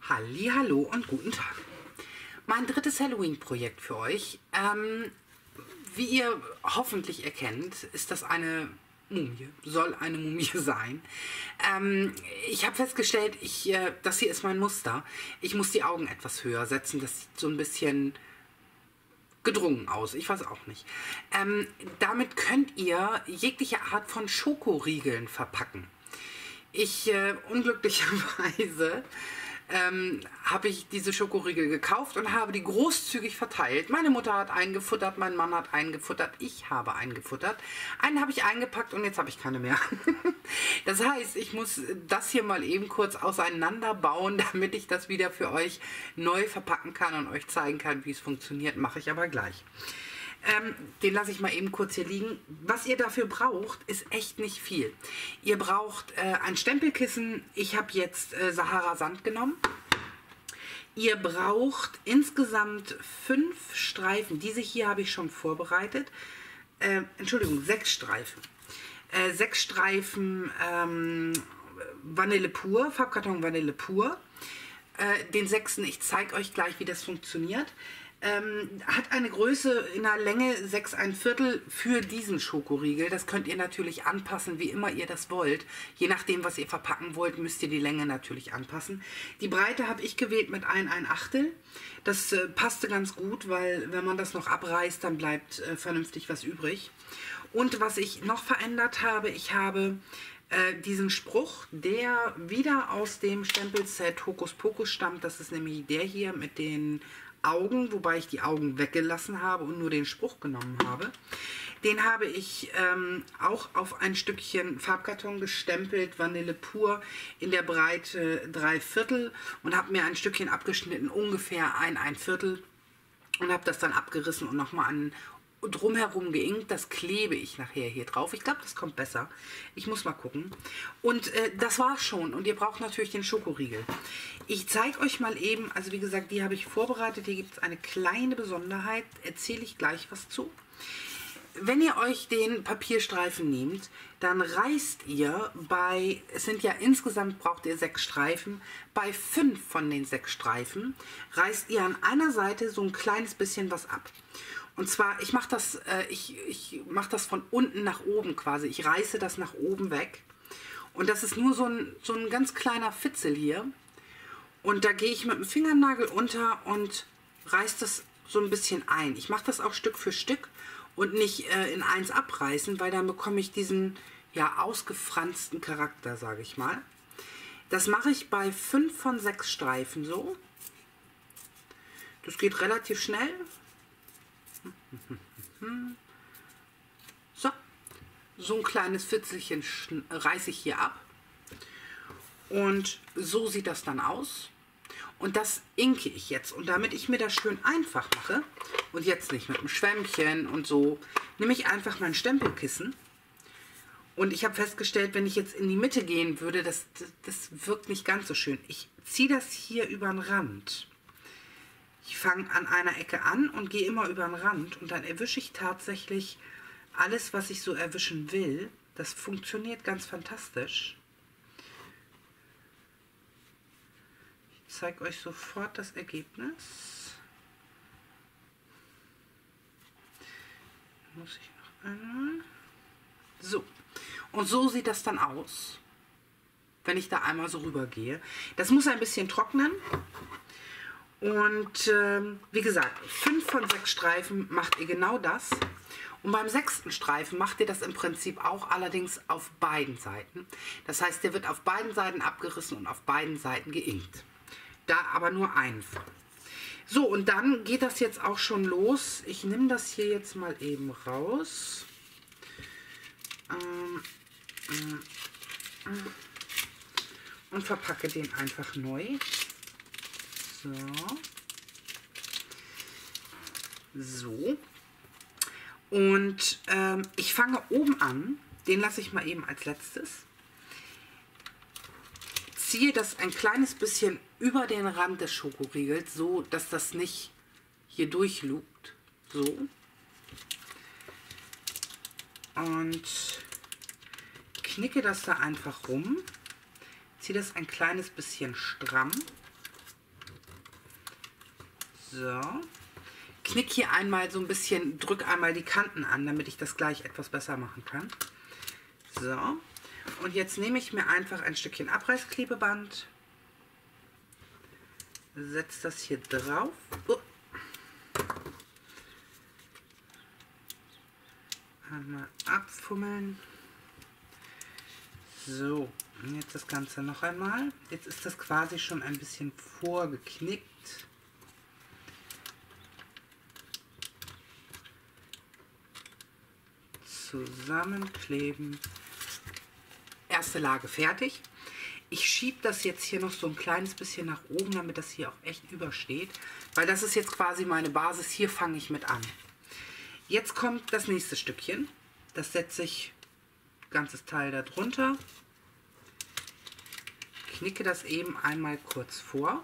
Hallihallo und guten Tag. Mein drittes Halloween-Projekt für euch. Wie ihr hoffentlich erkennt, ist das eine Mumie, soll eine Mumie sein. Ich habe festgestellt, das hier ist mein Muster. Ich muss die Augen etwas höher setzen, das sieht so ein bisschen gedrungen aus, ich weiß auch nicht. Damit könnt ihr jegliche Art von Schokoriegeln verpacken. Unglücklicherweise habe ich diese Schokoriegel gekauft und habe die großzügig verteilt. Meine Mutter hat einen gefuttert, mein Mann hat einen gefuttert, ich habe einen gefuttert. Einen habe ich eingepackt und jetzt habe ich keine mehr. Das heißt, ich muss das hier mal eben kurz auseinanderbauen, damit ich das wieder für euch neu verpacken kann und euch zeigen kann, wie es funktioniert. Mache ich aber gleich. Den lasse ich mal eben kurz hier liegen. Was ihr dafür braucht, ist echt nicht viel. Ihr braucht ein Stempelkissen. Ich habe jetzt Sahara Sand genommen. Ihr braucht insgesamt 5 Streifen. Diese hier habe ich schon vorbereitet. Entschuldigung, 6 Streifen. 6 Streifen Vanille pur, Farbkarton Vanille pur. Den 6. ich zeige euch gleich, wie das funktioniert. Hat eine Größe in der Länge 6,25 für diesen Schokoriegel. Das könnt ihr natürlich anpassen, wie immer ihr das wollt. Je nachdem, was ihr verpacken wollt, müsst ihr die Länge natürlich anpassen. Die Breite habe ich gewählt mit 1,1. Das passte ganz gut, weil wenn man das noch abreißt, dann bleibt vernünftig was übrig. Und was ich noch verändert habe, ich habe diesen Spruch, der wieder aus dem Stempelset Hokus Pokus stammt. Das ist nämlich der hier mit den Augen, wobei ich die Augen weggelassen habe und nur den Spruch genommen habe. Den habe ich auch auf ein Stückchen Farbkarton gestempelt, Vanille pur, in der Breite 3/4 und habe mir ein Stückchen abgeschnitten, ungefähr 1/4 und habe das dann abgerissen und nochmal drumherum geinkt. Das klebe ich nachher hier drauf. Ich glaube, das kommt besser. Ich muss mal gucken. Und das war's schon. Und ihr braucht natürlich den Schokoriegel. Ich zeige euch mal eben, also wie gesagt, die habe ich vorbereitet. Hier gibt es eine kleine Besonderheit. Erzähle ich gleich was zu. Wenn ihr euch den Papierstreifen nehmt, dann reißt ihr es sind ja insgesamt, braucht ihr 6 Streifen, bei 5 von den 6 Streifen reißt ihr an einer Seite so ein kleines bisschen was ab. Und zwar, ich mache das von unten nach oben quasi. Ich reiße das nach oben weg. Und das ist nur so ein ganz kleiner Fitzel hier. Und da gehe ich mit dem Fingernagel unter und reiße das so ein bisschen ein. Ich mache das auch Stück für Stück und nicht in eins abreißen, weil dann bekomme ich diesen ja ausgefransten Charakter, sage ich mal. Das mache ich bei 5 von 6 Streifen so. Das geht relativ schnell. So ein kleines Fitzelchen reiße ich hier ab und so sieht das dann aus und das inke ich jetzt und damit ich mir das schön einfach mache und jetzt nicht mit einem Schwämmchen und so, nehme ich einfach mein Stempelkissen und ich habe festgestellt, wenn ich jetzt in die Mitte gehen würde, das wirkt nicht ganz so schön. Ich ziehe das hier über den Rand. Ich fange an einer Ecke an und gehe immer über den Rand und dann erwische ich tatsächlich alles, was ich so erwischen will. Das funktioniert ganz fantastisch. Ich zeige euch sofort das Ergebnis. Muss ich noch einmal. So. Und so sieht das dann aus, wenn ich da einmal so rüber gehe. Das muss ein bisschen trocknen. Und wie gesagt, 5 von 6 Streifen macht ihr genau das. Und beim 6. Streifen macht ihr das im Prinzip auch, allerdings auf beiden Seiten. Das heißt, der wird auf beiden Seiten abgerissen und auf beiden Seiten geinkt. Da aber nur einen von. So, und dann geht das jetzt auch schon los. Ich nehme das hier jetzt mal eben raus. Und verpacke den einfach neu. So. Und ich fange oben an, den lasse ich mal eben als letztes. Ziehe das ein kleines bisschen über den Rand des Schokoriegels, so dass das nicht hier durchlugt. So. Und knicke das da einfach rum. Ziehe das ein kleines bisschen stramm. So. Knick hier einmal so ein bisschen, drück einmal die Kanten an, damit ich das gleich etwas besser machen kann. So. Und jetzt nehme ich mir einfach ein Stückchen Abreißklebeband, setze das hier drauf. Einmal abfummeln. So, und jetzt das Ganze noch einmal. Jetzt ist das quasi schon ein bisschen vorgeknickt. Zusammenkleben. Erste Lage fertig. Ich schiebe das jetzt hier noch so ein kleines bisschen nach oben, damit das hier auch echt übersteht. Weil das ist jetzt quasi meine Basis. Hier fange ich mit an. Jetzt kommt das nächste Stückchen. Das setze ich ganzes Teil da drunter. Knicke das eben einmal kurz vor.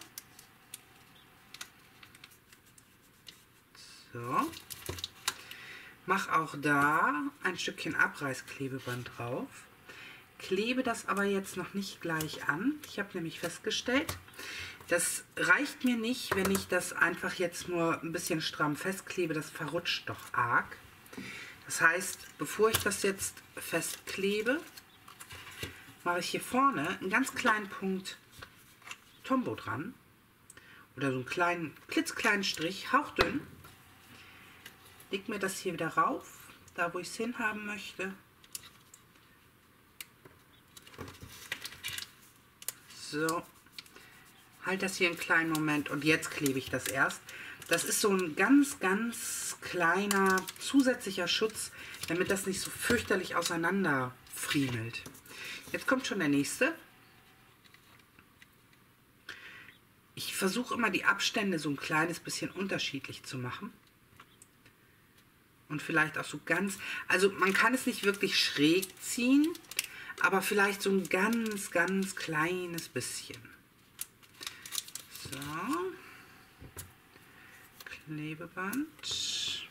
So. Mach auch da ein Stückchen Abreißklebeband drauf. Klebe das aber jetzt noch nicht gleich an. Ich habe nämlich festgestellt, das reicht mir nicht, wenn ich das einfach jetzt nur ein bisschen stramm festklebe. Das verrutscht doch arg. Das heißt, bevor ich das jetzt festklebe, mache ich hier vorne einen ganz kleinen Punkt Tombow dran. Oder so einen kleinen, klitzekleinen Strich, hauchdünn. Leg mir das hier wieder rauf, da wo ich es hinhaben möchte. So, halt das hier einen kleinen Moment und jetzt klebe ich das erst. Das ist so ein ganz, ganz kleiner zusätzlicher Schutz, damit das nicht so fürchterlich auseinander friemelt. Jetzt kommt schon der nächste. Ich versuche immer die Abstände so ein kleines bisschen unterschiedlich zu machen. Und vielleicht auch so ganz, also man kann es nicht wirklich schräg ziehen, aber vielleicht so ein ganz, ganz kleines bisschen. So. Klebeband.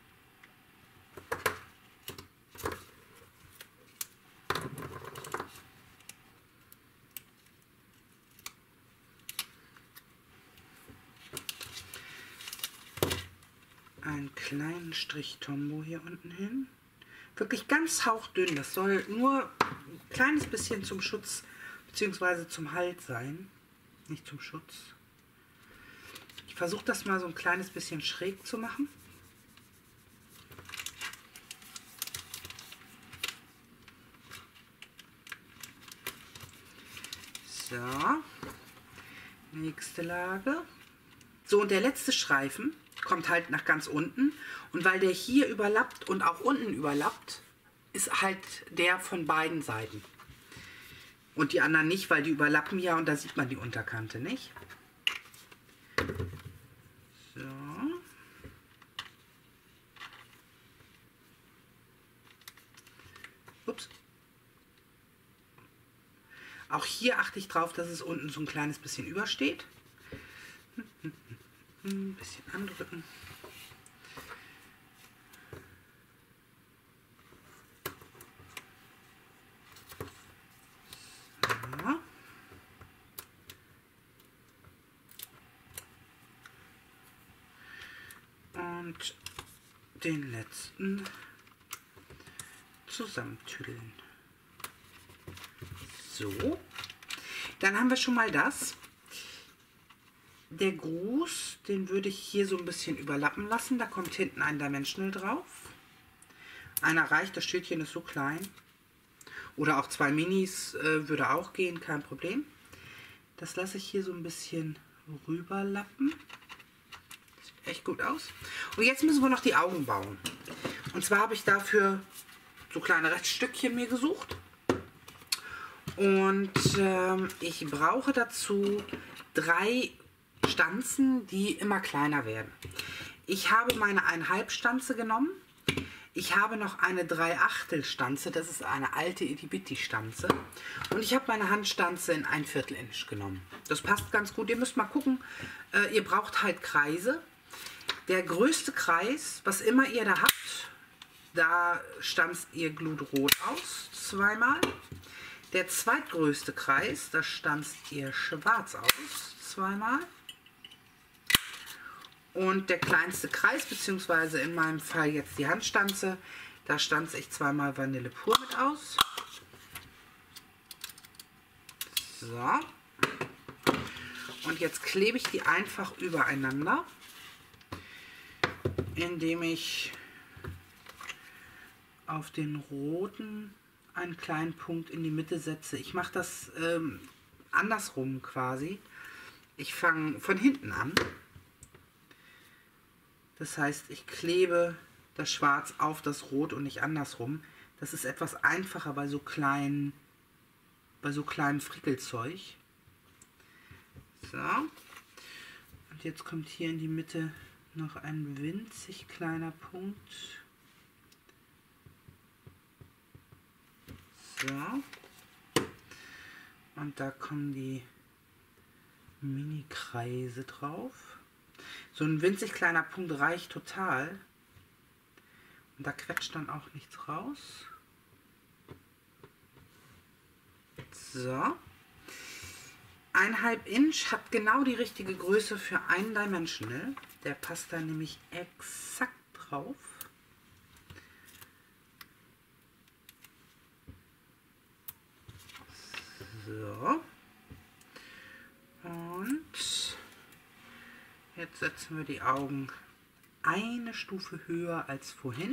Einen kleinen Strich Tombow hier unten hin. Wirklich ganz hauchdünn. Das soll nur ein kleines bisschen zum Schutz bzw. zum Halt sein. Nicht zum Schutz. Ich versuche das mal so ein kleines bisschen schräg zu machen. So. Nächste Lage. So, und der letzte Streifen kommt halt nach ganz unten. Und weil der hier überlappt und auch unten überlappt, ist halt der von beiden Seiten. Und die anderen nicht, weil die überlappen ja und da sieht man die Unterkante nicht. So. Ups. Auch hier achte ich drauf, dass es unten so ein kleines bisschen übersteht. Ein bisschen andrücken. So. Und den letzten zusammentüdeln. So. Dann haben wir schon mal das. Der Gruß, den würde ich hier so ein bisschen überlappen lassen. Da kommt hinten ein Dimensional drauf. Einer reicht, das Schildchen ist so klein. Oder auch 2 Minis würde auch gehen, kein Problem. Das lasse ich hier so ein bisschen rüberlappen. Sieht echt gut aus. Und jetzt müssen wir noch die Augen bauen. Und zwar habe ich dafür so kleine Reststückchen mir gesucht. Und ich brauche dazu 3 Stanzen, die immer kleiner werden. Ich habe meine 1,5 Stanze genommen. Ich habe noch eine 3/8 Stanze, das ist eine alte Itty-Bitty-Stanze. Und ich habe meine Handstanze in 1/4 Inch genommen. Das passt ganz gut. Ihr müsst mal gucken, ihr braucht halt Kreise. Der größte Kreis, was immer ihr da habt, da stanzt ihr glutrot aus, 2-mal. Der zweitgrößte Kreis, da stanzt ihr schwarz aus, 2-mal. Und der kleinste Kreis, beziehungsweise in meinem Fall jetzt die Handstanze, da stanze ich zweimal Vanille pur mit aus. So. Und jetzt klebe ich die einfach übereinander, indem ich auf den roten einen kleinen Punkt in die Mitte setze. Ich mache das andersrum quasi. Ich fange von hinten an. Das heißt, ich klebe das Schwarz auf das Rot und nicht andersrum. Das ist etwas einfacher bei so kleinem Frickelzeug. So. Und jetzt kommt hier in die Mitte noch ein winzig kleiner Punkt. So. Und da kommen die Mini-Kreise drauf. So ein winzig kleiner Punkt reicht total. Und da quetscht dann auch nichts raus. So. 1,5 Inch hat genau die richtige Größe für einen Dimensional. Der passt da nämlich exakt drauf. So. Und jetzt setzen wir die Augen eine Stufe höher als vorhin.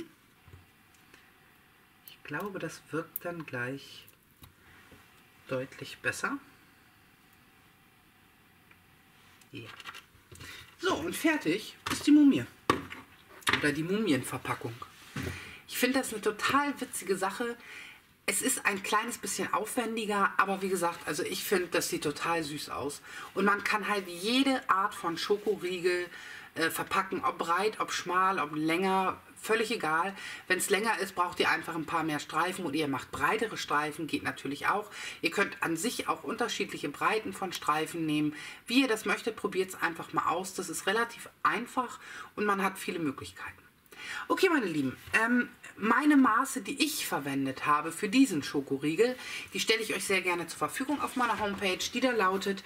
Ich glaube, das wirkt dann gleich deutlich besser. Ja. So, und fertig ist die Mumie. Oder die Mumienverpackung. Ich finde das eine total witzige Sache. Es ist ein kleines bisschen aufwendiger, aber wie gesagt, also ich finde, das sieht total süß aus. Und man kann halt jede Art von Schokoriegel verpacken, ob breit, ob schmal, ob länger, völlig egal. Wenn es länger ist, braucht ihr einfach ein paar mehr Streifen oder ihr macht breitere Streifen, geht natürlich auch. Ihr könnt an sich auch unterschiedliche Breiten von Streifen nehmen. Wie ihr das möchtet, probiert es einfach mal aus. Das ist relativ einfach und man hat viele Möglichkeiten. Okay, meine Lieben, meine Maße, die ich verwendet habe für diesen Schokoriegel, die stelle ich euch sehr gerne zur Verfügung auf meiner Homepage, die da lautet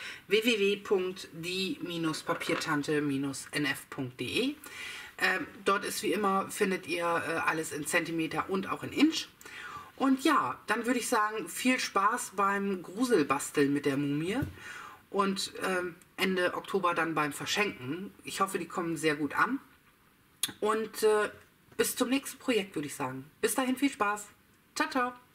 www.die-papiertante-nf.de. Dort ist wie immer, findet ihr alles in Zentimeter und auch in Inch. Und ja, dann würde ich sagen, viel Spaß beim Gruselbasteln mit der Mumie und Ende Oktober dann beim Verschenken. Ich hoffe, die kommen sehr gut an. Und bis zum nächsten Projekt, würde ich sagen. Bis dahin viel Spaß. Ciao, ciao.